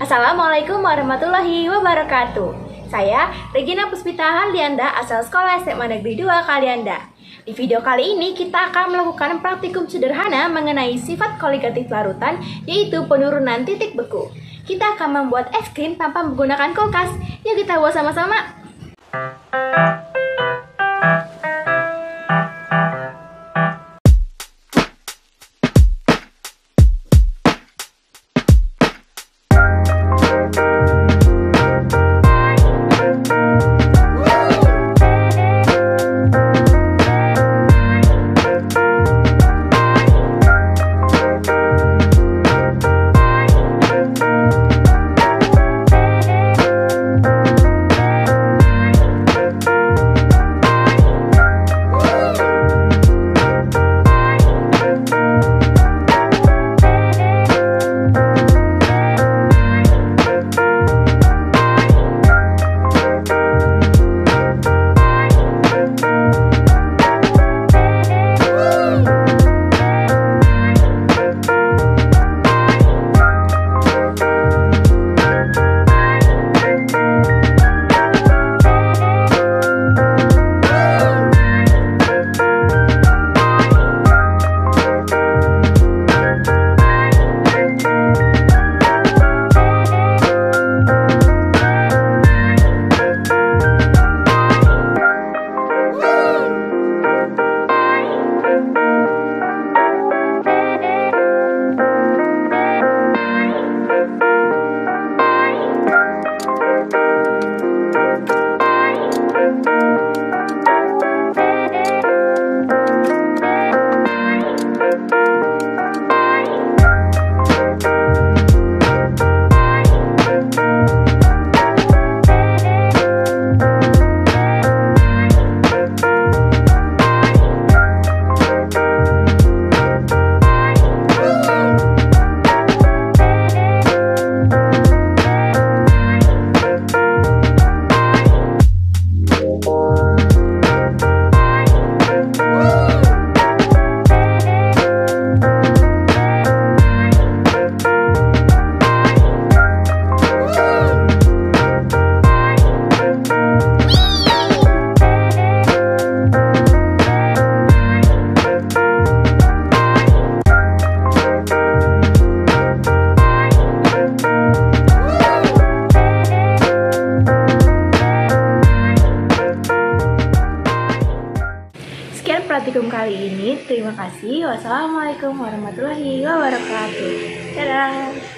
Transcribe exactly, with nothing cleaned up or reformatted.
Assalamualaikum warahmatullahi wabarakatuh. Saya Regina Puspita Harlianda, asal Sekolah S M A Negeri dua Kalianda. Di video kali ini kita akan melakukan praktikum sederhana mengenai sifat koligatif larutan, yaitu penurunan titik beku. Kita akan membuat es krim tanpa menggunakan kulkas. Yuk kita buat sama-sama. Sekian praktikum kali ini. Terima kasih. Wassalamualaikum warahmatullahi wabarakatuh. Dadah.